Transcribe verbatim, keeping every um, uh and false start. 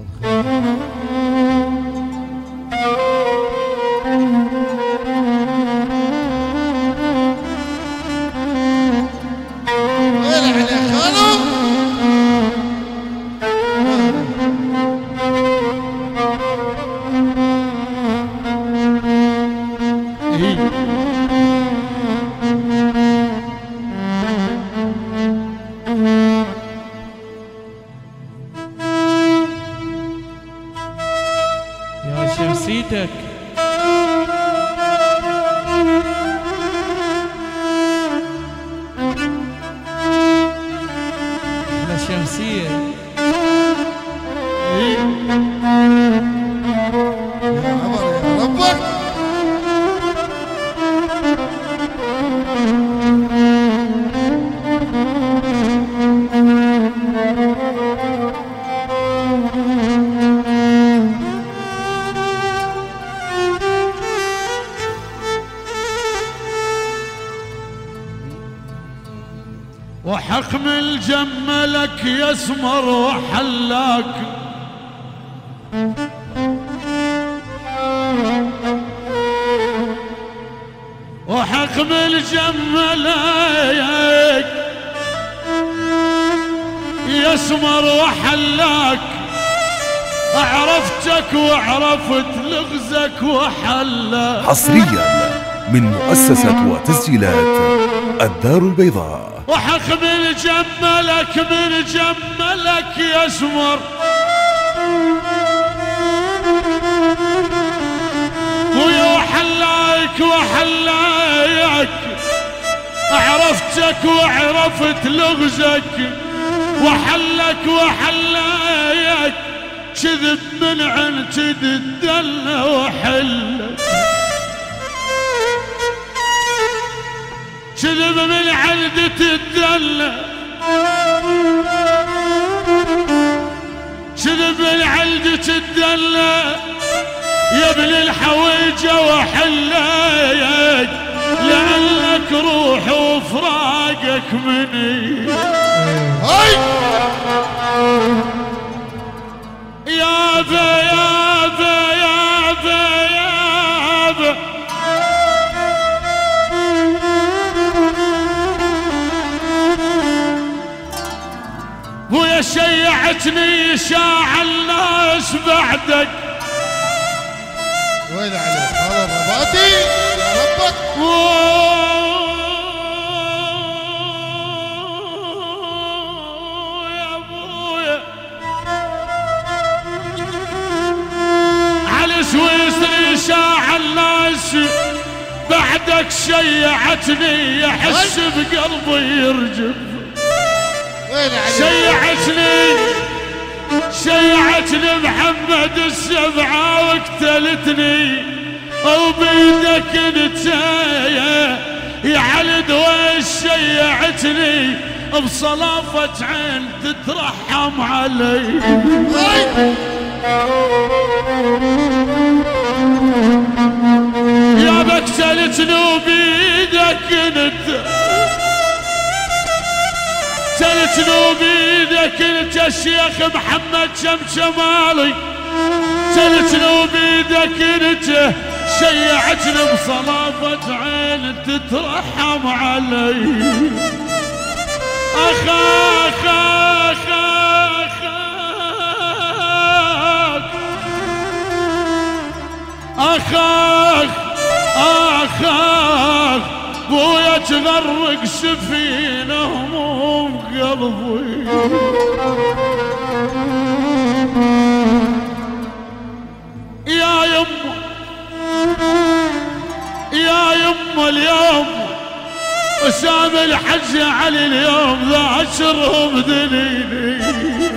شمسيتك احلى شمسية يا عمر يا ربك. وحكم الجملك يسمر وحلاك وحكم الجملك يسمر وحلاك عرفتك وعرفت لغزك وحلاك. حصريا من مؤسسة وتسجيلات الدار البيضاء. وحكم الجملك من جملك يسمر ويا وحلاك وحلاك عرفتك وعرفت لغزك وحلك وحلاك كذب من عن كذب الدلة وحلك كذب من عندة الدلة كذب من عندة الدلة يا ابن الحويجة وحلاك لأنك روح وفراقك مني. هاي يابا يابا يابا يابا ويا شيعتني شاع الناس بعدك وين عليك هذا رباطي يا ربك. يا ابويا على سويسري شاع الناس بعدك شيعتني يحس بقلبي يرجف. شيعتني شيعتني محمد السبعة واقتلتني وبيدك انت يا علي دويش شيعتني بصلافة عين تترحم علي. يا بقتلتني وبيدك انت قتلتني بيدك انت الشيخ محمد شمشمالي قتلتني بيدك انت شيعتني بصلافة عين تترحم علي. اخ اخ اخ اخ اخ اخ اخ بويا تغرق سفينة هموم قلبي. يا يمه يا يمه اليوم وسام الحج علي اليوم ذا عشرهم دليلي.